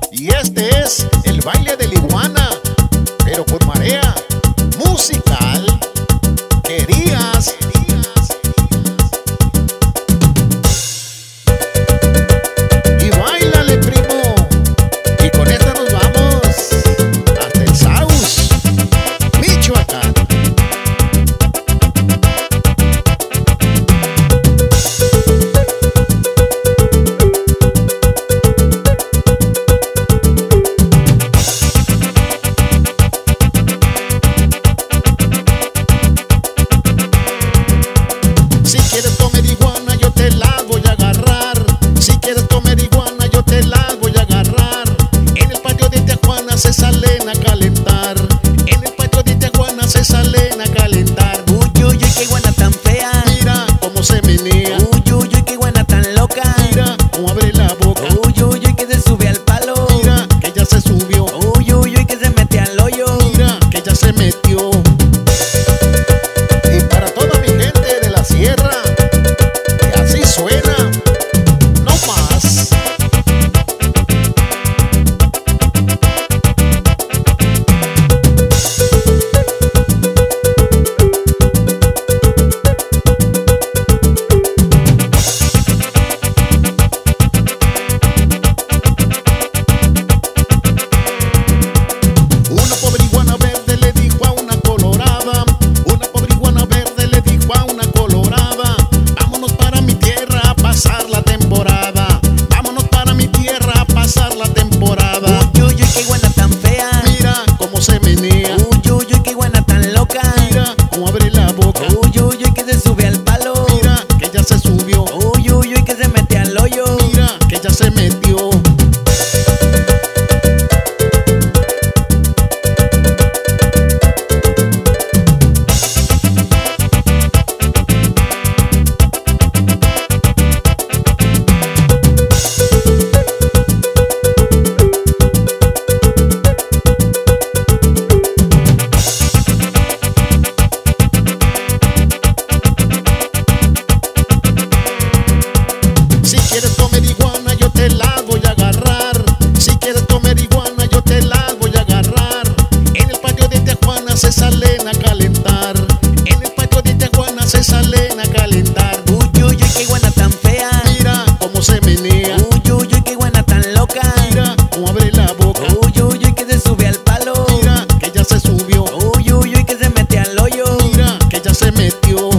Y este es el baile de la iguana, pero por marea musical. Querías. Y báilale, primo. Y con esta nos vamos hasta el Saus, Michoacán. Si quieres comer iguana, yo te la voy a agarrar. Si quieres comer iguana, yo te la voy a agarrar. En el patio de Tijuana se salen a calentar. En el patio de Tijuana se salen a calentar. Uy, uy, uy, qué iguana tan fea. Mira cómo se menea. Uy, uy, uy, qué iguana tan loca. Mira cómo abre la boca. Uy, uy, uy, que se sube al palo. Mira que ya se subió. Uy, uy, uy, que se mete al hoyo. Mira que ya se metió. Y para toda mi gente de la sierra, que así suena, no más. Una pobre iguana verde le dijo a una colorada. Una pobre iguana verde le dijo a una colorada: vámonos para mi tierra a pasar la temporada. Vámonos para mi tierra a pasar la temporada. Uy, uy, uy, qué iguana tan fea. Mira cómo se menea. Uy, uy, uy, qué iguana tan loca. Mira cómo abre la boca. Uy, uy, uy, que se sube al palo. Mira que ya se subió. Uy, uy, uy, que se mete al hoyo. Mira que ya se metió. Si quieres comer iguana, yo te la voy a agarrar. Si quieres comer iguana, yo te la voy a agarrar. En el patio de Tijuana se salen a calentar. En el patio de Tijuana se salen a calentar. Uy, uy, uy, qué iguana tan fea. Mira cómo se menea. Uy, uy, uy, qué iguana tan loca. Mira cómo abre la boca. Uy, uy, uy, que se sube al palo. Mira que ya se subió. Uy, uy, uy, que se mete al hoyo. Mira que ya se metió.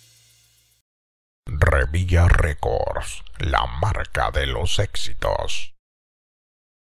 Revilla Records, la marca de los éxitos.